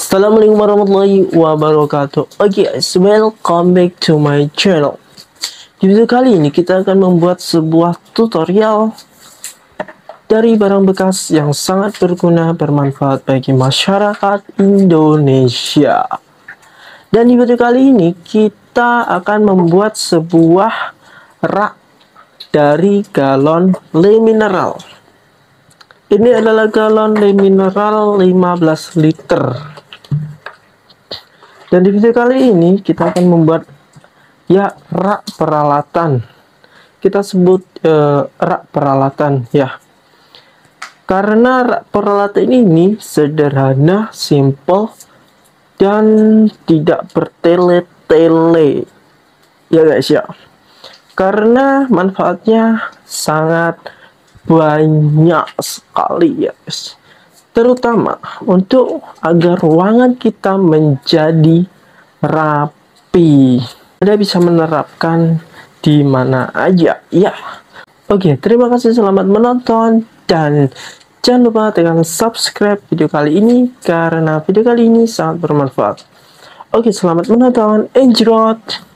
Assalamualaikum warahmatullahi wabarakatuh. Oke guys, welcome back to my channel. Di video kali ini kita akan membuat sebuah tutorial dari barang bekas yang sangat berguna bermanfaat bagi masyarakat Indonesia. Dan di video kali ini kita akan membuat sebuah rak dari galon le mineral. Ini adalah galon le mineral 15 liter. Dan di video kali ini kita akan membuat rak peralatan. Kita sebut rak peralatan ya. Karena rak peralatan ini sederhana, simple, dan tidak bertele-tele. Ya guys ya. Karena manfaatnya sangat banyak sekali ya guys. Terutama untuk agar ruangan kita menjadi rapi. Anda bisa menerapkan di mana aja ya. Oke, terima kasih, selamat menonton, dan jangan lupa tekan subscribe video kali ini karena video kali ini sangat bermanfaat. Oke, selamat menonton, enjoy.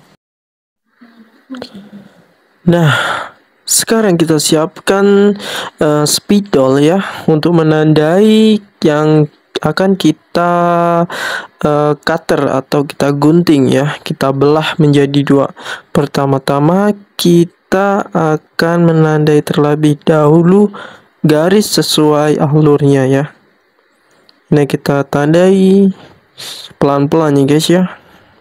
Nah, sekarang kita siapkan spidol ya untuk menandai yang akan kita cutter atau kita gunting ya. Kita belah menjadi dua. Pertama-tama kita akan menandai terlebih dahulu garis sesuai alurnya ya. Nah, kita tandai pelan-pelan ya guys ya.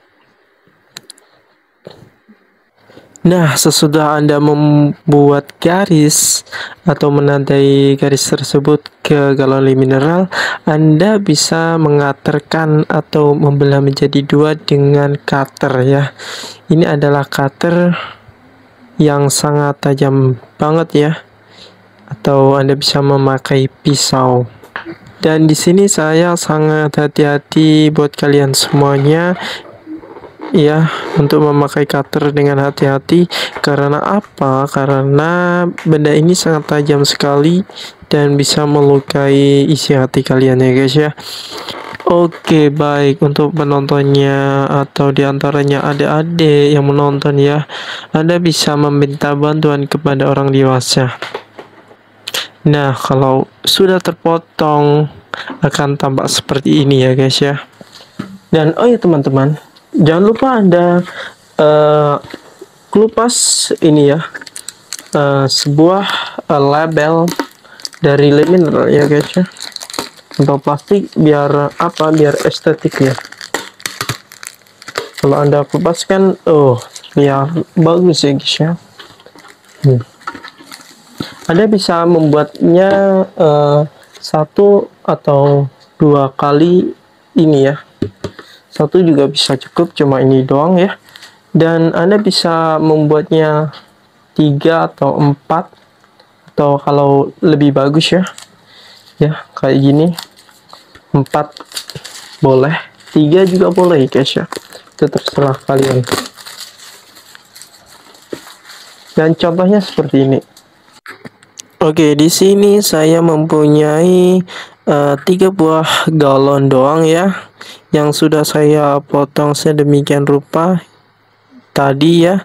Nah, sesudah Anda membuat garis atau menandai garis tersebut ke galon le mineral, Anda bisa mengaterkan atau membelah menjadi dua dengan cutter ya. Ini adalah cutter yang sangat tajam banget ya. Atau Anda bisa memakai pisau. Dan di sini saya sangat hati-hati buat kalian semuanya ya, untuk memakai cutter dengan hati-hati. Karena apa? Karena benda ini sangat tajam sekali dan bisa melukai isi hati kalian ya guys ya. Oke, baik, untuk penontonnya atau diantaranya adik-adik yang menonton ya, Anda bisa meminta bantuan kepada orang dewasa. Nah, kalau sudah terpotong akan tampak seperti ini ya guys ya. Dan oh ya teman-teman, jangan lupa Anda kelupas ini ya, sebuah label dari le mineral ya guys ya, atau plastik, biar apa, biar estetik ya. Kalau Anda kelupaskan, ya bagus ya guys ya. Anda bisa membuatnya satu atau dua kali ini ya. Satu juga bisa cukup, cuma ini doang ya. Dan Anda bisa membuatnya 3 atau 4, atau kalau lebih bagus ya, kayak gini 4 boleh, 3 juga boleh guys ya. Itu terserah kalian. Dan contohnya seperti ini. Oke, di sini saya mempunyai 3 buah galon doang ya, yang sudah saya potong sedemikian rupa tadi ya.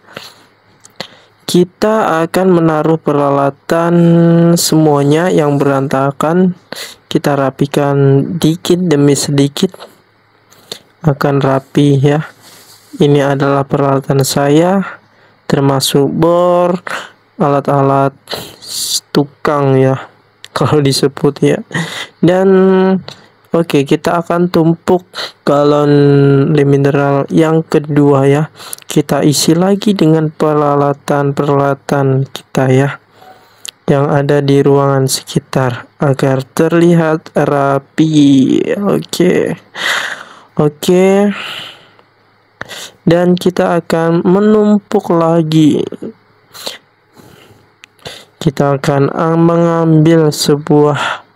Kita akan menaruh peralatan semuanya yang berantakan, kita rapikan dikit demi sedikit, akan rapi ya. Ini adalah peralatan saya, termasuk bor, alat-alat tukang ya kalau disebut ya. Dan oke, kita akan tumpuk galon le mineral yang kedua ya. Kita isi lagi dengan peralatan-peralatan kita ya, yang ada di ruangan sekitar agar terlihat rapi. Oke. Dan kita akan menumpuk lagi. Kita akan mengambil sebuah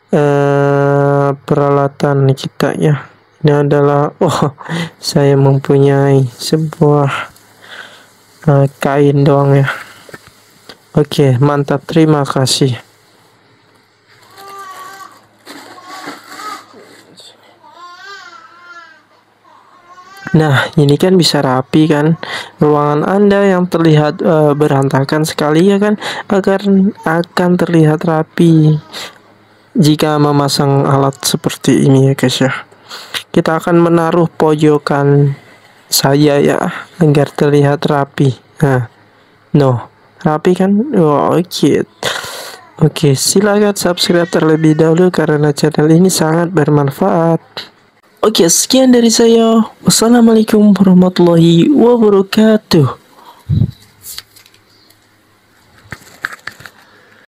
peralatan kita ya. Ini adalah saya mempunyai sebuah kain doang ya. Oke, mantap, terima kasih. Nah, ini kan bisa rapi kan. Ruangan Anda yang terlihat berantakan sekali ya kan, akan terlihat rapi jika memasang alat seperti ini ya guys ya. Kita akan menaruh pojokan saya ya agar terlihat rapi. Nah, rapi kan? Oh, oke. Oke, silakan subscribe terlebih dahulu karena channel ini sangat bermanfaat. Oke, sekian dari saya. Wassalamualaikum warahmatullahi wabarakatuh.